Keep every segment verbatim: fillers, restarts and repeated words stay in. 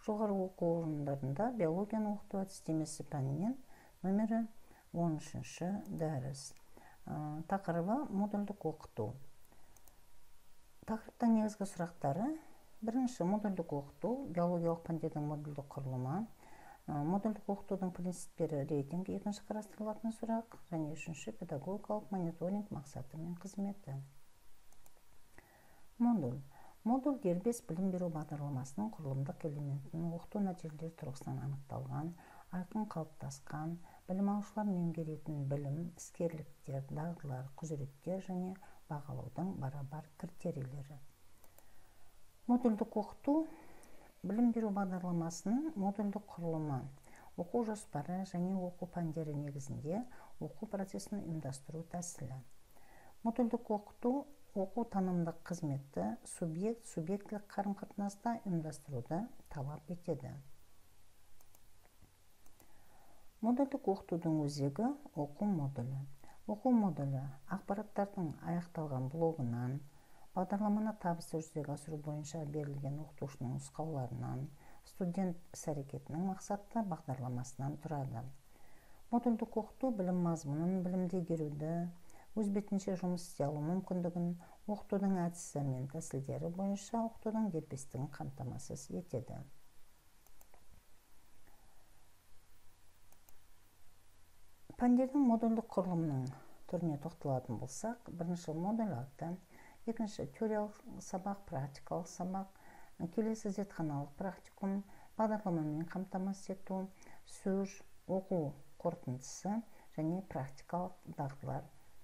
жоғарғы оқу орындарында биологияны оқыту әдістемесі пәнінен номері он үшінші дәріс. Тақырыбы модульдік оқыту. Тақырыптың негізгі сұрақтары: бірінші, модульдік оқыту, биологиялық пәндердің модульдік құрылымы, модульдік оқытудың принциптері, рейтинг, екінші қарастырылатын сұрақ, және үшінші, педагогикалық мониторинг мақсаты мен қызметі. Модуль. Модуль дербес білім беру бағдарламасының құрылымдық элементінің оқыту нәтижелері тұрғысынан анықталған, айқын қалыптасқан, білім алушылар меңгеретін білім, іскерліктер, дағдылар, құзыреттер және бағалаудың барабар критерийлері. Модульдік оқыту білім беру бағдарламасының модульдік құрылымы, оқу жоспары және оқу пәндері негізінде оқу процесін ұйымдастыру тәсілі. Модульдік оқыту оқу танымдық қызметті субъект субъектілік қарым-қатынаста ұйымдастыруды талап етеді. Модульдік оқытудың өзегі оқу модулі. Оқу модулі ақпараттардың аяқталған блогынан, бағдарламаны табысты жүзеге асыру бойынша берілген оқытушының нұсқауларынан, студент іс-әрекетінің мақсатты бағдарламасынан тұрады. Модульдік оқыту білім мазмұнын, білімді игеруді, өз бетінше жұмыс істей алу мүмкіндігін, оқытудың әдісі мен тәсілдері бойынша оқытудың дербестігін қамтамасыз етеді. Пәндердің модульдік құрылымының түріне тоқталатын болсақ, бірінші модуль аты, екінші теориялық сабақ, практикалық сабақ, келесі зертханалық практикум, бағдарламамен қамтамасыз ету, сөз, оқу қорытындысы және практикалық дағдылар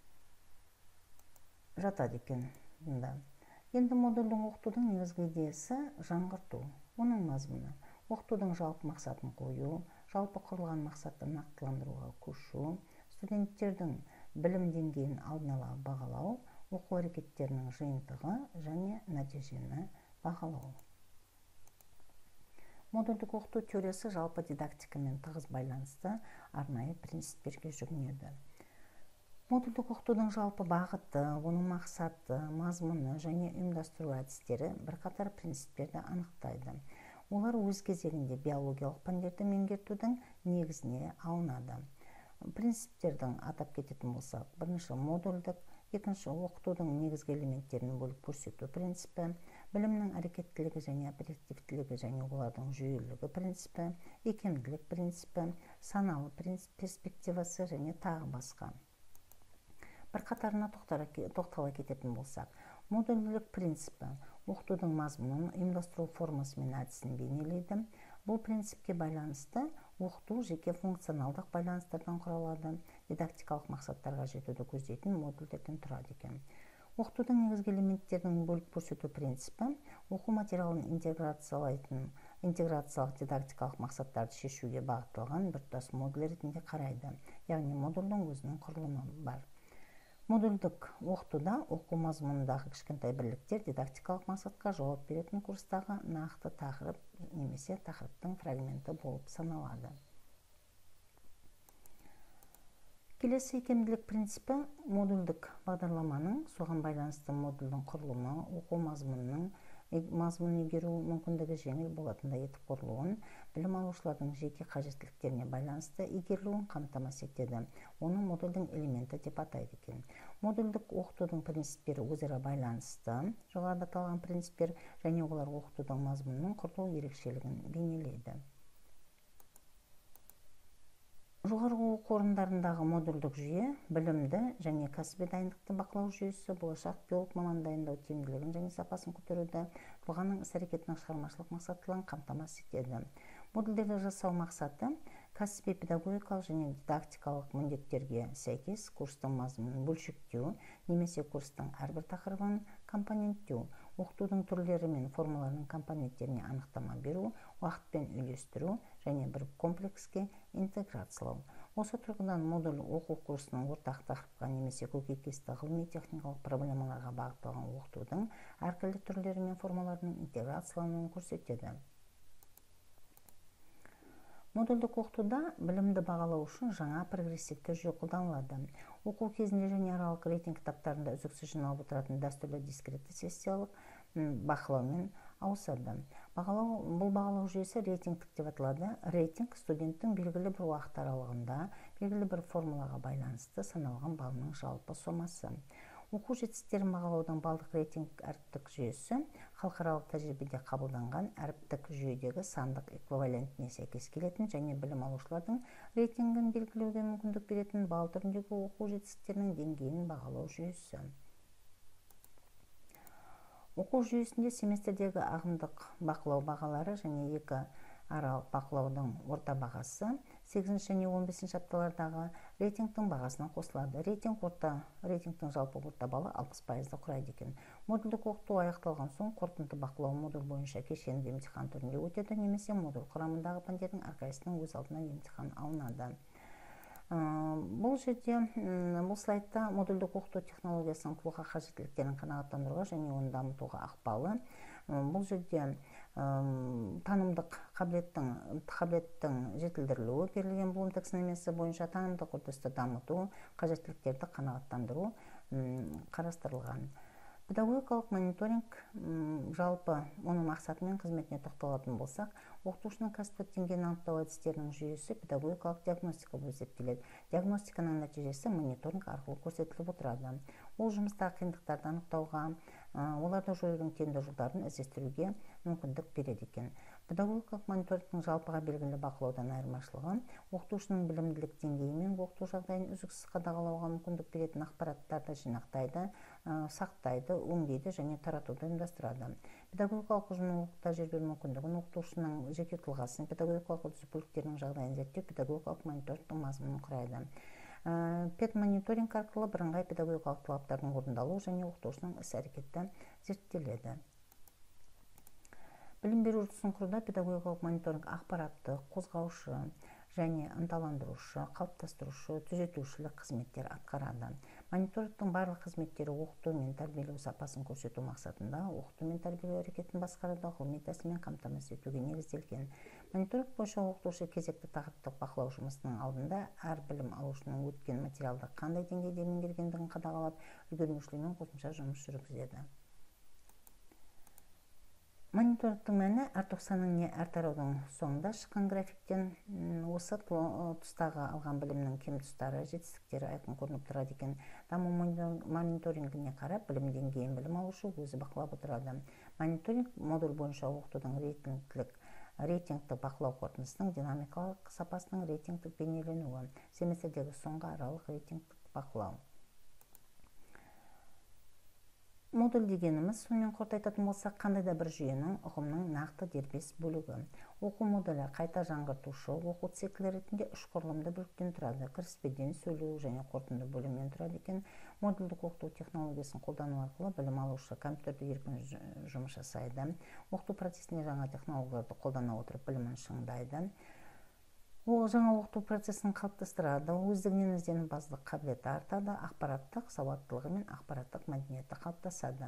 жатады екен. Енді модульдің оқытудың негізгі идеясы жаңғырту. Оның мазмұны: оқытудың жалпы мақсатын қою, жалпы құрылған мақсатты нақтыландыруға көшу, студенттердің білім деңгейін алдын ала бағалау, оқу әрекеттерінің жиынтығы және нәтижені бағалау. Модульдік оқыту теориясы жалпы дидактикамен тығыз байланысты арнайы принциптерге жүгінеді. Модульдік оқытудың жалпы бағыты, оның мақсаты, мазмұны және ұйымдастыру әдістері бірқатар принциптерді анықтайды. Олар өз кезегінде биологиялық пәндерді меңгертудің негізіне алынады. Принциптердің атап кететін болсақ, бірінші модульдік, екінші оқытудың негізгі элементтерін бөліп көрсету принципі, білімнің әрекеттілігі және оперативтілігі және олардың жүйелілігі принципі, икемділік принципі, саналы перспективасы және тағы басқа. Бірқатарына тоқтала кететін болсақ, модульдік принципі оқытудың мазмұнын, ұйымдастыру формасы мен әдісін бейнелейді. Бұл принципке байланысты оқыту жеке функционалдық байланыстардан құралады, дидактикалық мақсаттарға жетуді көздейтін модульдерден тұрады екен. Оқытудың негізгі элементтерінің бөліп көрсету принципі оқу материалын интеграциялайтын, интеграциялық дидактикалық мақсаттарды шешуге бағытталған біртұтас модуль ретінде қарайды. Яғни модульдің өзінің құрылымы бар. Модульдік оқытуда оқу мазмұнындағы кішкентай бірліктер дидактикалық мақсатқа жауап беретін курстағы нақты тақырып немесе тақырыптың фрагменті болып саналады. Келесі икемділік принципі модульдік бағдарламаның соған байланысты модульдің құрылымы, оқу мазмұнының мазмұн игеру мүмкіндігі жеңіл болатындай етіп құрылуын, білім алушылардың жеке қажеттіліктеріне байланысты игерілуін қамтамасыз етеді. Оны модульдің элементі деп атайды екен. Модульдік оқытудың принциптері өзара байланысты, жоғарыда аталған принциптер және олар оқытудың мазмұнының құрылу ерекшелігін бейнелейді. Жоғарғы оқу орындарындағы модульдік жүйе білімді және кәсіби дайындықты бақылау жүйесі болашақ биолог маман дайындау тиімділігін және сапасын көтеруді, тұлғаның іс-әрекетінің шығармашылық мақсаттылығын қамтамасыз етеді. Модульдерді жасау мақсаты кәсіби педагогикалық және дидактикалық міндеттерге сәйкес курстың мазмұнын бөлшектеу немесе курстың әрбір тақырыбын компоненттеу, оқытудың түрлері мен формаларының компоненттеріне анықтама беру, уақытпен үйлестіру және бір комплекске интеграциялау. Осы тұрғыдан модуль оқу курсының ортақ тақырыпқа немесе көкейкесті ғылыми-техникалық проблемаларға бағытталған оқытудың әртүрлі түрлері мен формаларының интеграциялануын көрсетеді. Модульдік оқытуда білімді бағалау үшін жаңа прогрессивті жүйе қолданылады. Оқу кезінде және аралық рейтинг кітаптарында үздіксіз жиналып отыратын дәстүрлі дискретті сессиялық бақылаумен ауысады. Бұл бағалау жүйесі рейтингтік деп аталады. Рейтинг студенттің белгілі бір уақыт аралығында белгілі бір формулаға байланысты саналған балының жалпы сомасы. Оқу жетістіктерін бағалаудың балдық рейтинг әріптік жүйесі халықаралық тәжірибеде қабылданған әріптік жүйедегі сандық эквивалентіне сәйкес келетін және білім алушылардың рейтингін белгілеуге мүмкіндік беретін балл түріндегі оқу жетістіктерінің деңгейін бағалау жүйесі. Оқу жүйесінде семестрдегі ағымдық бақылау бағалары және екі аралық бақылаудың орта бағасы сегізінші және он бесінші апталардағы рейтингтің бағасына қосылады. Рейтинг орта рейтингтің жалпы орта балы алпыс пайызды құрайды екен. Модульдік оқыту аяқталған соң қорытынды бақылау модуль бойынша кешенді емтихан түрінде өтеді, немесе модуль құрамындағы пәндердің әрқайсысының өз алдына емтихан алынады. Бұл жерде, бұл слайдта модульдік оқыту технологиясының тұлға қажеттіліктерін қанағаттандыруға және оны дамытуға ықпалы. Бұл жерде танымдық қабілеттің қабілеттің жетілдірілуі берілген Блум таксономиясы бойынша танымдық үрдісті дамыту, қажеттіліктерді қанағаттандыру қарастырылған. Педагогикалық мониторинг жалпы оның мақсаты мен қызметіне тоқталатын болсақ, оқытушының кәсіптік деңгейін анықтау әдістерінің жүйесі педагогикалық диагностика болып есептеледі. Диагностиканың нәтижесі мониторинг арқылы көрсетіліп отырады. Ол жұмыстағы қиындықтарды анықтауға, оларды жоюдың тиімді жолдарын іздестіруге мүмкіндік береді екен. Педагогикалық мониторингтің жалпыға белгілі бақылаудан айырмашылығы оқытушының білімділік деңгейі мен оқыту жағдайын үздіксіз қадағалауға мүмкіндік беретін ақпараттарды жинақтайды, сақтайды, өңдейді және таратуды ұйымдастырады. Педагогикалық ұжымның оқу тәжірибе мүмкіндігін, оқытушының жеке тұлғасын, педагогикалық үрдіс бөліктерінің жағдайын зерттеу педагогикалық мониторингтің мазмұнын құрайды. Педмониторинг арқылы бірыңғай педагогикалық талаптардың орындалуы және оқытушының іс-әрекеті зерттеледі. Білім беру үрдісін құруда педагогикалық мониторинг ақпаратты, қозғаушы және ынталандырушы, қалыптастырушы, түзетушілік қызметтер атқарады. Мониторингтің барлық қызметтері оқыту мен тәрбиелеу сапасын көрсету мақсатында оқыту мен тәрбиелеу әрекетін басқаруды ғылыми тәсілмен қамтамасыз етуге негізделген. Мониторинг бойынша оқытушы кезекті тақырыптық бақылау жұмысының алдында әр білім алушының өткен материалды қандай деңгейде меңгергендігін қадағалап, үлгермеушілермен қосымша жұмыс жүргізеді. Мониторингтің мәні әр тоқсанның не әр тараудың соңында шыққан графиктен осы тұстағы алған білімнің кем тұстары, жетістіктері айқын көрініп тұрады екен. Даму мониторингіне қарап, білім деңгейін білім алушы өзі бақылап отырады. Мониторинг модуль бойынша оқытудың рейтингтік рейтингтік бақылау қорытындысының динамикалық сапасының рейтингтік бейнеленуі, семестрдегі соңғы аралық рейтингтік бақылау. Модуль дегеніміз, сонымен қорыта айтатын болсақ, қандай да бір жүйенің ұғымның нақты дербес бөлігі. Оқу модулі қайта жаңғыртушы оқу циклі ретінде үш құрылымды бөліктен тұрады. Кіріспеден, сөйлеу және қорытынды бөлімнен тұрады екен. Модульдік оқыту технологиясын қолдану арқылы білім алушы компьютерде еркін жұмыс жасайды. Оқыту процесіне жаңа технологияларды қолдана отырып білімін шыңдайды. Ол жаңа оқыту процесін қалыптастырады, өздігінен іздену базалық қабілеті артады, ақпараттық сауаттылығы мен ақпараттық мәдениеті қалыптасады.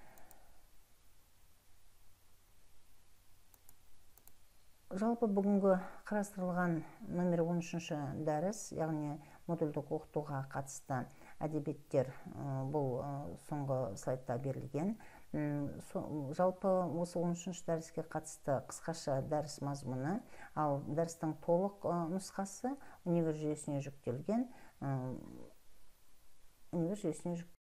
Жалпы бүгінгі қарастырылған номер он үшінші дәріс, яғни модульдік оқытуға қатысты әдебиеттер бұл соңғы слайдта берілген. Жалпы осы он үшінші дәріске қатысты қысқаша дәріс мазмұны, ал дәрістің толық нұсқасы универ жүйесіне жүктелген. Универ жүйесіне жүктелген.